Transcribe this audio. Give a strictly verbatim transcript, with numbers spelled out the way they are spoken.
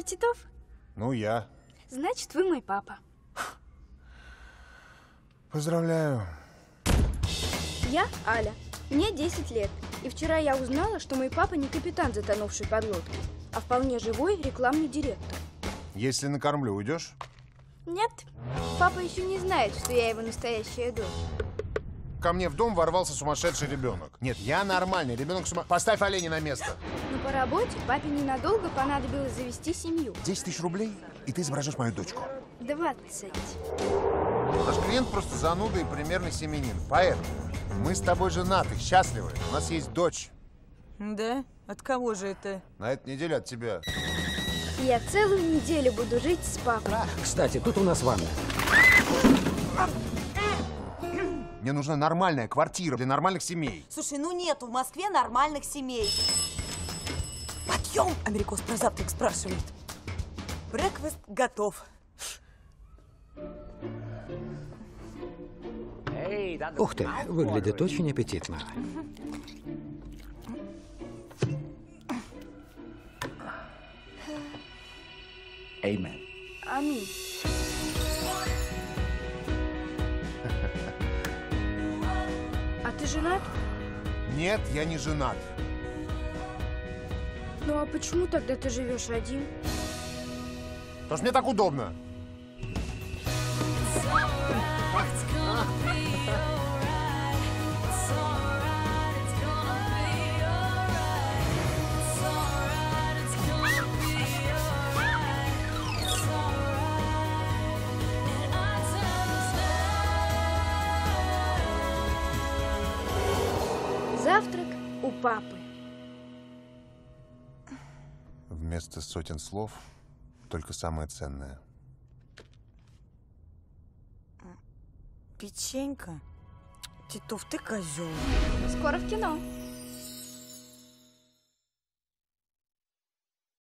Титов? Ну, я. Значит, вы мой папа. Поздравляю. Я Аля. Мне десять лет. И вчера я узнала, что мой папа не капитан затонувшей подлодки, а вполне живой рекламный директор. Если накормлю, уйдешь? Нет. Папа еще не знает, что я его настоящая дочь. Ко мне в дом ворвался сумасшедший ребенок. Нет, я нормальный. Ребенок сума... Поставь оленя на место. Но по работе папе ненадолго понадобилось завести семью. десять тысяч рублей, и ты изображаешь мою дочку. Двадцать. Наш клиент просто зануда и примерный семенин. Поэтому мы с тобой женаты, счастливы. У нас есть дочь. Да? От кого же это? На этой неделе от тебя. Я целую неделю буду жить с папой. Кстати, тут у нас ванна. Мне нужна нормальная квартира для нормальных семей. Слушай, ну нету в Москве нормальных семей. Подъем! Америкос про завтрак спрашивает. Брекфаст готов. Ух ты, выглядит очень аппетитно. Аминь. А ты женат? Нет, я не женат. Ну а почему тогда ты живешь один? Потому что мне так удобно. Завтрак у папы. Вместо сотен слов только самое ценное. Печенька? Титов, ты козел. Скоро в кино.